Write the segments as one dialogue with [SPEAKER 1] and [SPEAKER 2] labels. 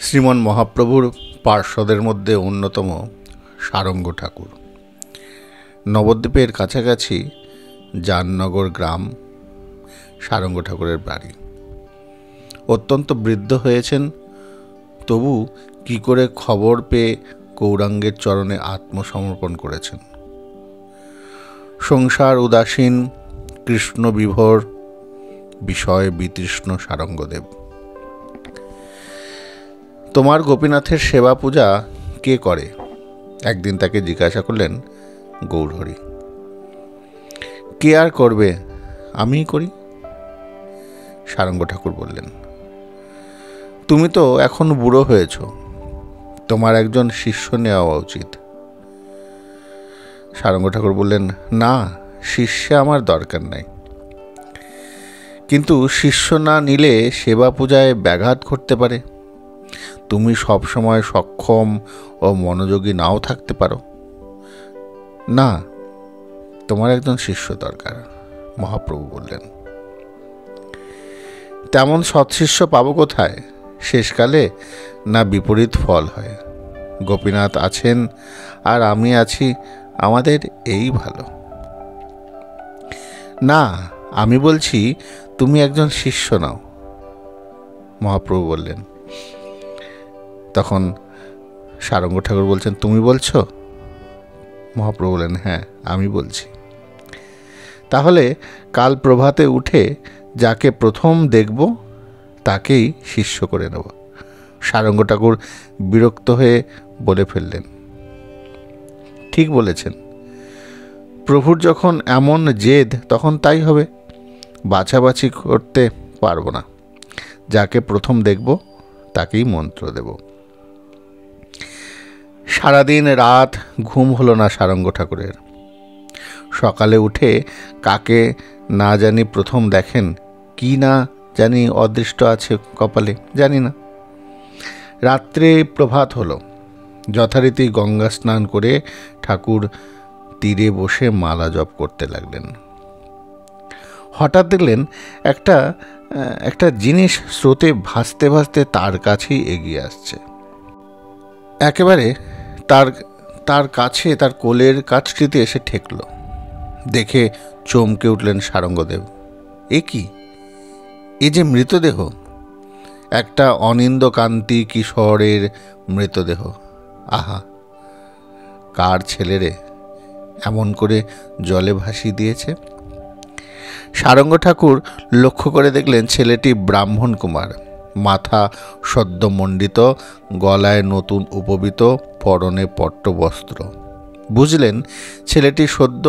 [SPEAKER 1] শ্রীমন মহাপ্রভুর পার্শ্বদের মধ্যে অন্যতম সারঙ্গ ঠাকুর। নবদ্বীপের কাছাকাছি জাননগর গ্রাম সারঙ্গ ঠাকুরের বাড়ি। অত্যন্ত বৃদ্ধ হয়েছেন, তবু কি করে খবর পেয়ে গৌরাঙ্গের চরণে আত্মসমর্পণ করেছেন। সংসার উদাসীন, কৃষ্ণ বিভোর, বিষয় বিতৃষ্ণ সারঙ্গদেব। তোমার গোপীনাথের সেবা পূজা কে করে? একদিন তাকে জিজ্ঞাসা করলেন গৌরহরি। কে আর করবে, আমিই করি, সারঙ্গ ঠাকুর বললেন। তুমি তো এখন বুড়ো হয়েছ, তোমার একজন শিষ্য নেওয়া উচিত। সারঙ্গ ঠাকুর বললেন, না, শিষ্য আমার দরকার নাই, কিন্তু শিষ্য না নিলে সেবা পূজায় ব্যাঘাত ঘটতে পারে। তুমি সবসময় সক্ষম ও মনোযোগী নাও থাকতে পারো। না, তোমার একজন শিষ্য দরকার, মহাপ্রভু বললেন। তেমন সৎশিষ্য পাবো কোথায়? শেষকালে না বিপরীত ফল হয়। গোপীনাথ আছেন আর আমি আছি, আমাদের এই ভালো। না, আমি বলছি তুমি একজন শিষ্য নাও, মহাপ্রভু বললেন। তখন সারঙ্গ ঠাকুর বলছেন, তুমি বলছো? মহাপ্রভু বললেন, হ্যাঁ, আমি বলছি। তাহলে কাল প্রভাতে উঠে যাকে প্রথম দেখব তাকেই শিষ্য করে নেব। সারঙ্গ ঠাকুর বিরক্ত হয়ে বলে ফেললেন, ঠিক বলেছেন, প্রভুর যখন এমন জেদ তখন তাই হবে। বাছাবাছি করতে পারবো না, যাকে প্রথম দেখব তাকেই মন্ত্র দেব। সারাদিন রাত ঘুম হলো না সারঙ্গ ঠাকুরের। সকালে উঠে কাকে না জানি প্রথম দেখেন, কি না জানি অদৃষ্ট আছে কপালে, জানি না। রাত্রে প্রভাত হলো। যথারীতি গঙ্গা স্নান করে ঠাকুর তীরে বসে মালা জপ করতে লাগলেন। হঠাৎ দেখলেন একটা জিনিস স্রোতে ভাসতে ভাসতে তার কাছেই এগিয়ে আসছে। একেবারে তার কাছে, তার কোলের কাছটিতে এসে ঠেকল। দেখে চমকে উঠলেন সারঙ্গদেব। এ কি? এ যে মৃতদেহ, একটা অনিন্দকান্তি কিশোরের মৃতদেহ। আহা, কার ছেলেরে এমন করে জলে ভাসিয়ে দিয়েছে? সারঙ্গ ঠাকুর লক্ষ্য করে দেখলেন ছেলেটি ব্রাহ্মণ কুমার, মাথা সদ্যমণ্ডিত, গলায় নতুন উপবিত, পরনে পট্টবস্ত্র। বুঝলেন ছেলেটি সদ্য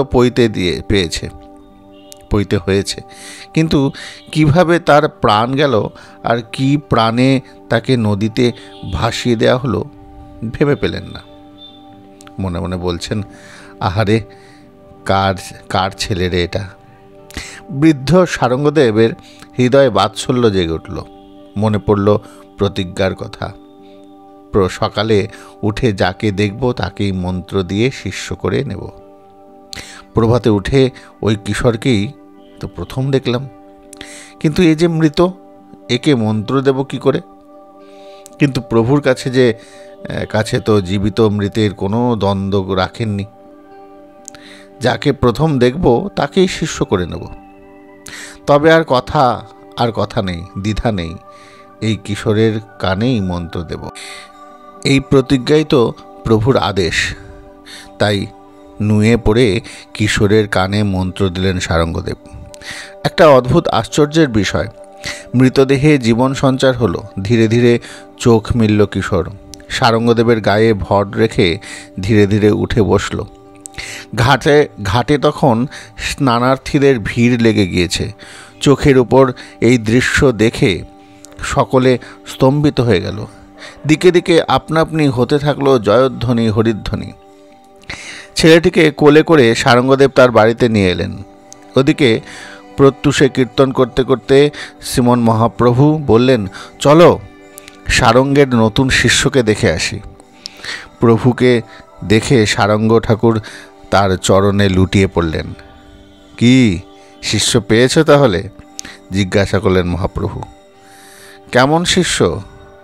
[SPEAKER 1] পৈতে হয়েছে, কিন্তু কিভাবে তার প্রাণ গেল আর কি প্রাণে তাকে নদীতে ভাসিয়ে দেওয়া হলো ভেবে পেলেন না। মনে মনে বলছেন, আহারে, কার ছেলে রে এটা? বৃদ্ধ সারঙ্গদেবের হৃদয়ে বাৎসল্য জেগে উঠল। মনে পড়ল প্রতিজ্ঞার কথা, সকালে উঠে যাকে দেখব তাকেই মন্ত্র দিয়ে শিষ্য করে নেব। প্রভাতে উঠে ওই কিশোরকেই তো প্রথম দেখলাম, কিন্তু এ যে মৃত, একে মন্ত্র দেব কি করে? কিন্তু প্রভুর কাছে তো জীবিত মৃতের কোনো দ্বন্দ্ব রাখেননি। যাকে প্রথম দেখব তাকেই শিষ্য করে নেব। তবে আর কথা নেই, দ্বিধা নেই, এই কিশোরের কানেই মন্ত্র দেব। এই প্রতিজ্ঞাই তো প্রভুর আদেশ। তাই নুয়ে পড়ে কিশোরের কানে মন্ত্র দিলেন সারঙ্গদেব। একটা অদ্ভুত আশ্চর্যের বিষয়, মৃতদেহে জীবন সঞ্চার হলো। ধীরে ধীরে চোখ মিলল কিশোর। সারঙ্গদেবের গায়ে ভর রেখে ধীরে ধীরে উঠে বসল। ঘাটে তখন স্নানার্থীদের ভিড় লেগে গিয়েছে। চোখের উপর এই দৃশ্য দেখে সকলে স্তম্ভিত হয়ে গেল। দিকে দিকে আপনা আপনি হতে থাকলো জয়ধ্বনি, হরিধ্বনি। ছেলেটিকে কোলে করে সারঙ্গদেব তার বাড়িতে নিয়ে এলেন। ওদিকে প্রত্যুষে কীর্তন করতে করতে শ্রীমন মহাপ্রভু বললেন, চলো সারঙ্গের নতুন শিষ্যকে দেখে আসি। প্রভুকে দেখে সারঙ্গ ঠাকুর তার চরণে লুটিয়ে পড়লেন। কি শিষ্য পেয়েছ তাহলে? জিজ্ঞাসা করলেন মহাপ্রভু। কেমন শিষ্য?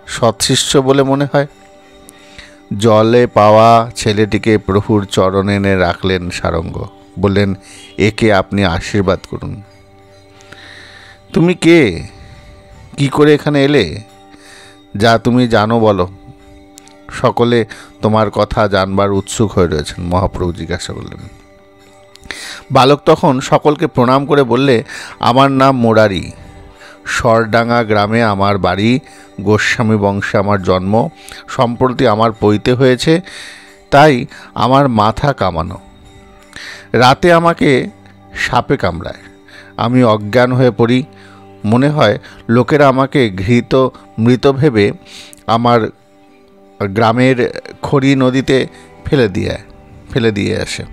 [SPEAKER 1] সৎশিষ্য বলে মনে হয়। জলে পাওয়া ছেলেটিকে প্রভুর চরণে এনে রাখলেন সারঙ্গ। বললেন, একে আপনি আশীর্বাদ করুন। তুমি কে? কি করে এখানে এলে? যা তুমি জানো বলো। সকলে তোমার কথা জানবার উৎসুক হয়ে রয়েছেন। মহাপ্রভু জিজ্ঞাসা করলেন। বালক তখন সকলকে প্রণাম করে বললে, আমার নাম মুরারি। সরডাঙ্গা গ্রামে আমার বাড়ি, গোস্বামী বংশে আমার জন্ম। সম্প্রতি আমার পৈতে হয়েছে, তাই আমার মাথা কামানো। রাতে আমাকে সাপে কামড়ায়, আমি অজ্ঞান হয়ে পড়ি। মনে হয় লোকেরা আমাকে ঘৃত মৃত ভেবে আমার গ্রামের খড়ি নদীতে ফেলে দিয়ে আসে।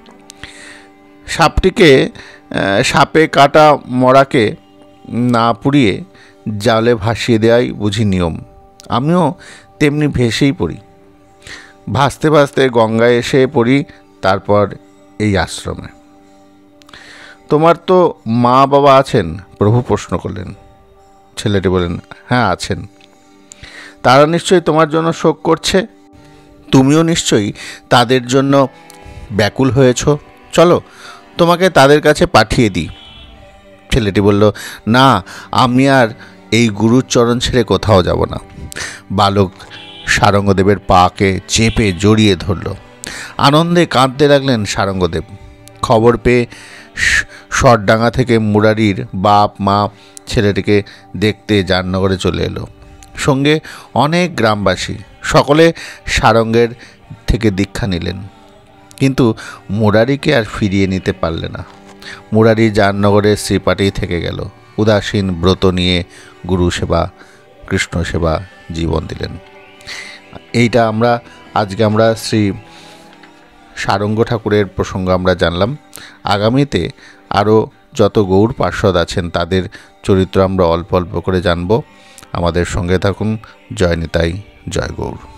[SPEAKER 1] সাপে কাটা মরাকে না পুড়িয়ে জালে ভাসিয়ে দেওয়াই বুঝি নিয়ম। আমিও তেমনি ভেসেই পড়ি। ভাসতে ভাসতে গঙ্গায় এসে পড়ি, তারপর এই আশ্রমে। তোমার তো মা বাবা আছেন? প্রভু প্রশ্ন করলেন। ছেলেটি বলেন, হ্যাঁ আছেন। তারা নিশ্চয়ই তোমার জন্য শোক করছে। তুমিও নিশ্চয়ই তাদের জন্য ব্যাকুল হয়েছ। চলো তোমাকে তাদের কাছে পাঠিয়ে দিই। ছেলেটি বলল, না, আমি আর এই গুরুর চরণ ছেড়ে কোথাও যাব না। বালক সারঙ্গদেবের পাকে চেপে জড়িয়ে ধরল। আনন্দে কাঁদতে লাগলেন সারঙ্গদেব। খবর পেয়ে সরডাঙ্গা থেকে মুরারির বাপ মা ছেলেটিকে দেখতে জামনগরে চলে এলো। সঙ্গে অনেক গ্রামবাসী। সকলে সারঙ্গের থেকে দীক্ষা নিলেন, কিন্তু মুরারিকে আর ফিরিয়ে নিতে পারলে না। মুরারি জামনগরের শ্রীপাঠেই থেকে গেল। উদাসীন ব্রত নিয়ে গুরু সেবা, কৃষ্ণ সেবা জীবন দিলেন। এইটা আজকে আমরা শ্রী সারঙ্গ ঠাকুরের প্রসঙ্গ আমরা জানলাম। আগামীতে আরও যত গৌর পার্ষদ আছেন তাদের চরিত্র আমরা অল্প অল্প করে জানব। আমাদের সঙ্গে থাকুন। জয় নিতাই, জয় গৌর।